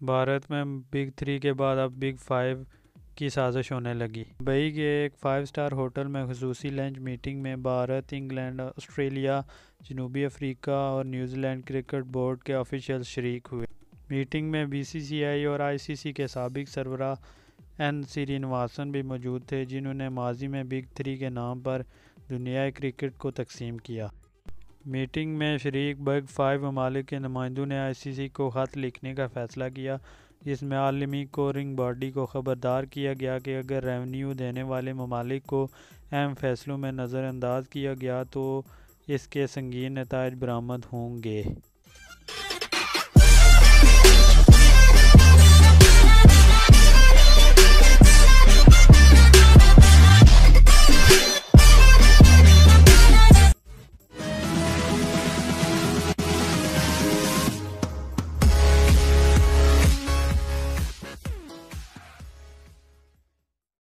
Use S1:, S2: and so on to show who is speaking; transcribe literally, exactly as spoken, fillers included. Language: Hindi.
S1: भारत में बिग थ्री के बाद अब बिग फाइव की साजिश होने लगी। मुंबई के एक फाइव स्टार होटल में खुसूसी लंच मीटिंग में भारत, इंग्लैंड, ऑस्ट्रेलिया, जनूबी अफ्रीका और न्यूजीलैंड क्रिकेट बोर्ड के ऑफिशियल शरीक हुए। मीटिंग में बी सी सी आई और आई सी सी के साबिक सरबराह एन श्रीनिवासन भी मौजूद थे, जिन्होंने माजी में बिग थ्री के नाम पर दुनियाई क्रिकेट को तकसीम किया। मीटिंग में शरीक बिग फाइव ममालिक के नुमाइंदों ने आई सी सी को ख़त लिखने का फ़ैसला किया, जिसमें आलमी स्कोरिंग बॉडी को ख़बरदार किया गया कि अगर रेवेन्यू देने वाले ममालिक को अहम फ़ैसलों में नज़रअंदाज किया गया तो इसके संगीन नताइज बरामद होंगे।